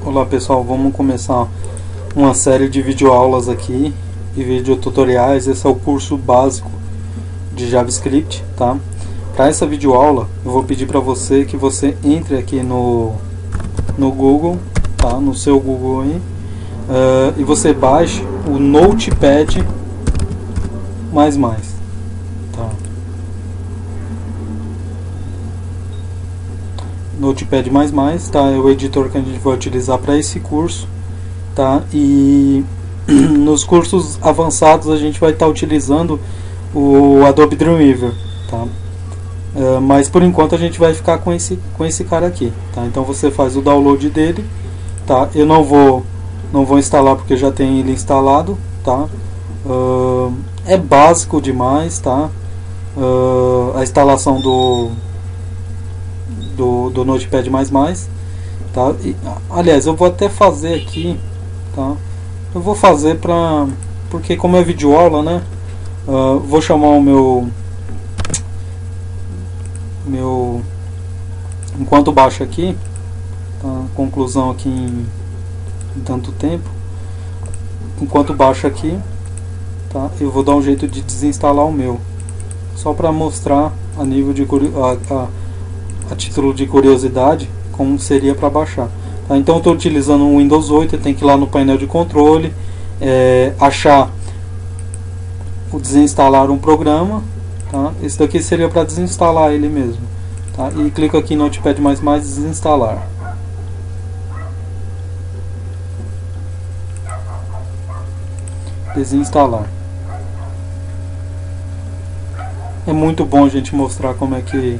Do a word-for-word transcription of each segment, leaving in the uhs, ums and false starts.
Olá pessoal, vamos começar uma série de videoaulas aqui e videotutoriais. Esse é o curso básico de JavaScript, tá? Para essa videoaula eu vou pedir para você que você entre aqui no, no Google, tá? No seu Google aí, uh, e você baixe o Notepad mais mais, tá? Notepad mais mais, tá? É o editor que a gente vai utilizar para esse curso, tá? E nos cursos avançados a gente vai estar tá utilizando o Adobe Dreamweaver, tá? Uh, mas por enquanto a gente vai ficar com esse com esse cara aqui, tá? Então você faz o download dele, tá? Eu não vou não vou instalar porque já tem ele instalado, tá? Uh, é básico demais, tá? Uh, a instalação do do, do Notepad mais mais, tá? E, aliás, eu vou até fazer aqui, tá? Eu vou fazer pra, porque como é videoaula, né? Uh, vou chamar o meu meu enquanto baixa aqui, tá? Conclusão aqui em, em tanto tempo. Enquanto baixa aqui, tá? Eu vou dar um jeito de desinstalar o meu, só para mostrar a nível de a, a, a título de curiosidade como seria para baixar, tá? Então eu estou utilizando o Windows oito. Eu tenho que ir lá no painel de controle, é, achar o desinstalar um programa, tá? Esse daqui seria para desinstalar ele mesmo, tá? E clico aqui em Notepad mais mais, desinstalar. Desinstalar. É muito bom a gente mostrar como é que,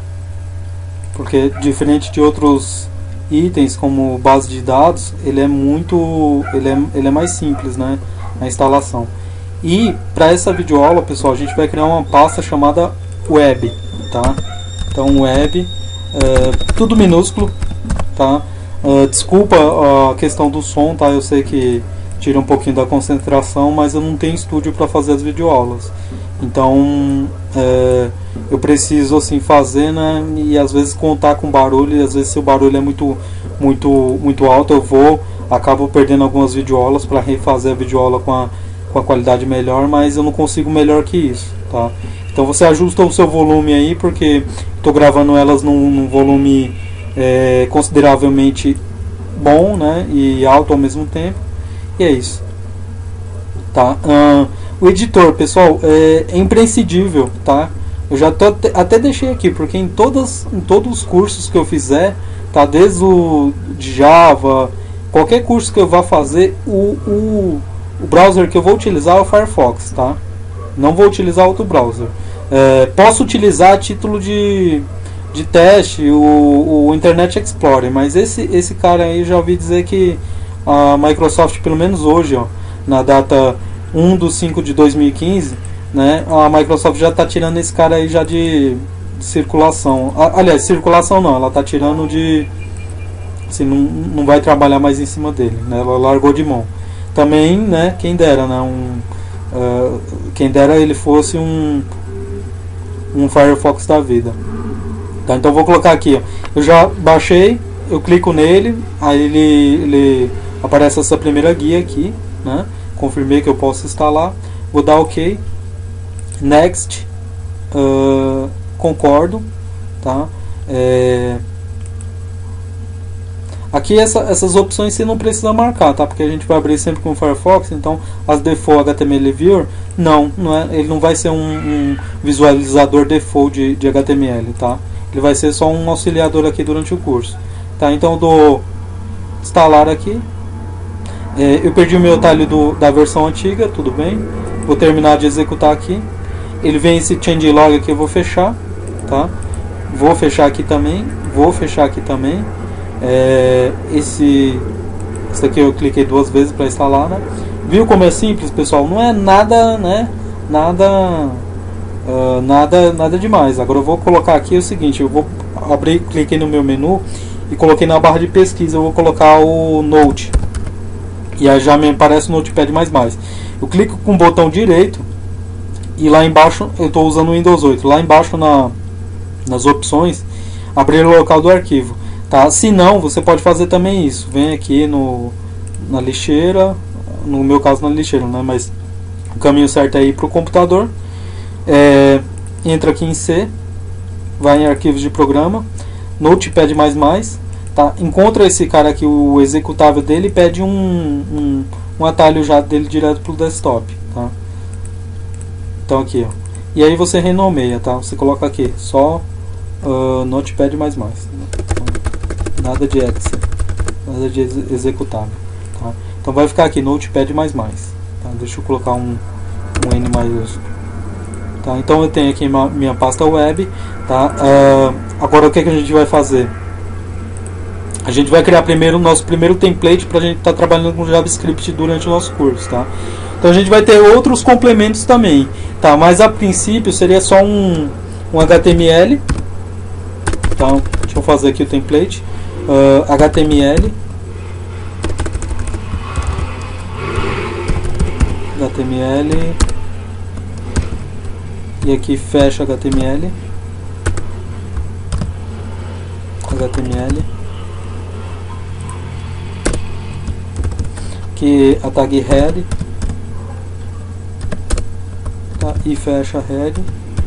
porque diferente de outros itens como base de dados, ele é muito, ele é, ele é mais simples, né, a instalação. E para essa videoaula, pessoal, a gente vai criar uma pasta chamada web, tá? Então web, é, tudo minúsculo, tá? Uh, desculpa a questão do som, tá? Eu sei que tira um pouquinho da concentração, mas eu não tenho estúdio para fazer as videoaulas. Então é, eu preciso assim fazer, né? E às vezes contar com barulho, e às vezes se o barulho é muito muito muito alto, eu vou acabo perdendo algumas videoaulas para refazer a videoaula com a com a qualidade melhor, mas eu não consigo melhor que isso, tá? Então você ajusta o seu volume aí, porque estou gravando elas num, num volume é, consideravelmente bom, né? E alto ao mesmo tempo. E é isso, tá? Uh, o editor, pessoal, é, é imprescindível, tá? Eu já tô, até deixei aqui, porque em, todas, em todos os cursos que eu fizer, tá? Desde o de Java, qualquer curso que eu vá fazer, o, o, o browser que eu vou utilizar é o Firefox, tá? Não vou utilizar outro browser. É, posso utilizar a título de, de teste o, o Internet Explorer, mas esse, esse cara aí já ouvi dizer que a Microsoft, pelo menos hoje, ó, na data um de cinco de dois mil e quinze, né, a Microsoft já está tirando esse cara aí já de, de circulação. Aliás, circulação não, ela está tirando de... Assim, não, não vai trabalhar mais em cima dele, né, ela largou de mão. Também, né, quem dera, né, um, uh, quem dera ele fosse um, um Firefox da vida. Tá, então vou colocar aqui, ó, eu já baixei, eu clico nele, aí ele, ele aparece essa primeira guia aqui, né? Confirmei que eu posso instalar, vou dar OK, Next, uh, concordo, tá? É... Aqui essa, essas opções você não precisa marcar, tá? Porque a gente vai abrir sempre com o Firefox, então as default H T M L Viewer, não, não é, ele não vai ser um, um visualizador default de, de H T M L, tá? Ele vai ser só um auxiliador aqui durante o curso, tá? Então eu dou instalar aqui. É, eu perdi o meu atalho do, da versão antiga, tudo bem. Vou terminar de executar aqui. Ele vem esse changelog aqui, eu vou fechar, tá? Vou fechar aqui também, vou fechar aqui também. É, esse, esse aqui eu cliquei duas vezes para instalar, né? Viu como é simples, pessoal? Não é nada, né? Nada, uh, nada, nada demais. Agora eu vou colocar aqui o seguinte: eu vou abrir, cliquei no meu menu e coloquei na barra de pesquisa. Eu vou colocar o Note e aí já me aparece o Notepad mais mais. Eu clico com o botão direito e lá embaixo eu estou usando o Windows oito. Lá embaixo na, nas opções, abrir o local do arquivo. tá? Se não, você pode fazer também isso. Vem aqui no, na lixeira, no meu caso na lixeira, né? Mas o caminho certo é ir para o computador. É, entra aqui em C, vai em arquivos de programa, Notepad++, tá? Encontra esse cara aqui, o executável dele, e pede um, um, um atalho já dele direto para o desktop, tá? Então aqui, ó. E aí você renomeia, tá? Você coloca aqui só uh, Notepad++, né? Então, nada de Excel, nada de ex executável, tá? Então vai ficar aqui Notepad++, tá? Deixa eu colocar um, um N maiúsculo, tá? Então eu tenho aqui minha, minha pasta web, tá? Uh, agora o que, é que a gente vai fazer? A gente vai criar primeiro o nosso primeiro template para a gente estar tá trabalhando com JavaScript durante o nosso curso, tá? Então a gente vai ter outros complementos também, tá? Mas a princípio seria só um, um H T M L. Então, deixa eu fazer aqui o template. Uh, H T M L. H T M L. E aqui fecha H T M L. H T M L. Aqui a tag head. Tá, e fecha head,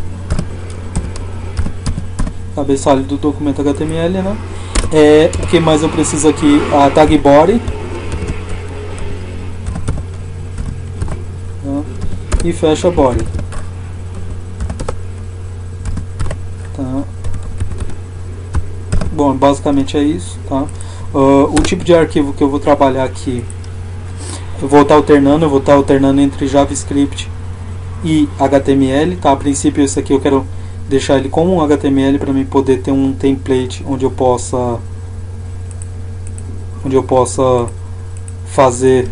cabeçalho do documento H T M L, né? É, o que mais eu preciso aqui? A tag body, tá? E fecha body, tá? Bom, basicamente é isso, tá? Uh, o tipo de arquivo que eu vou trabalhar aqui, eu vou estar alternando, eu vou estar alternando entre JavaScript e H T M L, tá? A princípio esse aqui eu quero deixar ele como um H T M L para mim poder ter um template onde eu possa onde eu possa fazer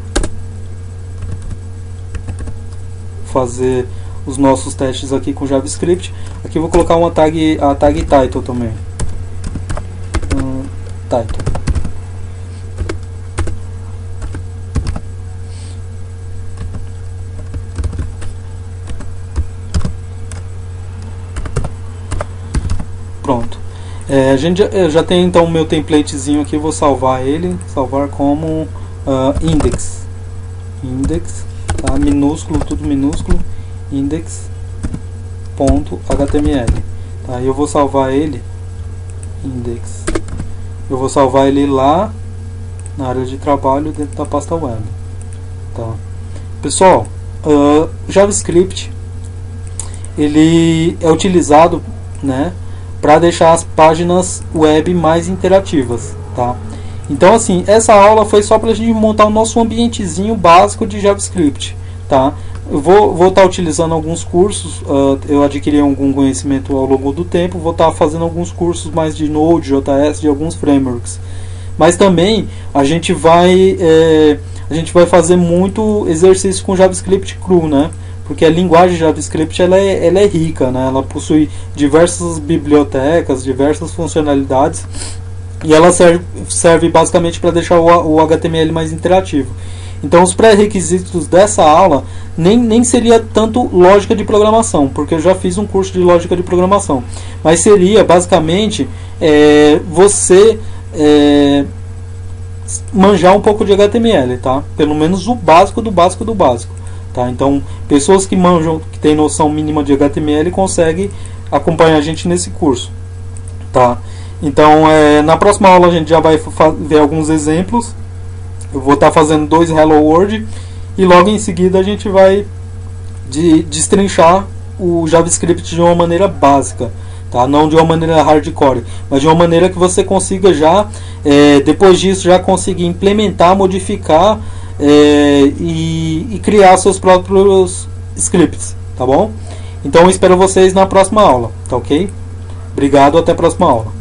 fazer os nossos testes aqui com JavaScript. Aqui eu vou colocar uma tag, a tag title também, um, title. Pronto. É, a gente já, já tem então o meu templatezinho aqui, vou salvar ele, salvar como uh, index, index, tá? Minúsculo, tudo minúsculo, index.html, tá? Eu vou salvar ele, index, eu vou salvar ele lá na área de trabalho dentro da pasta web, tá? Pessoal, uh, JavaScript ele é utilizado, né, para deixar as páginas web mais interativas, tá? Então assim, essa aula foi só para a gente montar o nosso ambientezinho básico de JavaScript, tá? Eu vou vou estar tá utilizando alguns cursos, uh, eu adquiri algum conhecimento ao longo do tempo, vou estar tá fazendo alguns cursos mais de Node, J S, de alguns frameworks, mas também a gente vai é, a gente vai fazer muito exercício com JavaScript cru, né? Porque a linguagem JavaScript ela é, ela é rica, né? Ela possui diversas bibliotecas, diversas funcionalidades, e ela serve, serve basicamente para deixar o, o H T M L mais interativo. Então os pré-requisitos dessa aula nem, nem seria tanto lógica de programação, porque eu já fiz um curso de lógica de programação, mas seria basicamente é, você é, manjar um pouco de H T M L, tá? Pelo menos o básico do básico do básico. Tá? Então, pessoas que manjam, que têm noção mínima de H T M L, conseguem acompanhar a gente nesse curso. Tá? Então, é, na próxima aula a gente já vai ver alguns exemplos. Eu vou estar tá fazendo dois Hello World e logo em seguida a gente vai de, destrinchar o JavaScript de uma maneira básica. Tá? Não de uma maneira hardcore, mas de uma maneira que você consiga já, é, depois disso, já conseguir implementar, modificar, É, e, e criar seus próprios scripts, tá bom? Então eu espero vocês na próxima aula, tá ok? Obrigado, até a próxima aula.